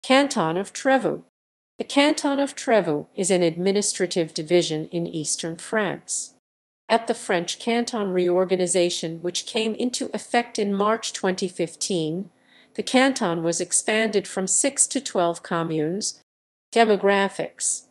Canton of Trévoux. The Canton of Trévoux is an administrative division in eastern France. At the French canton reorganization, which came into effect in March 2015, the canton was expanded from 6 to 12 communes. Demographics.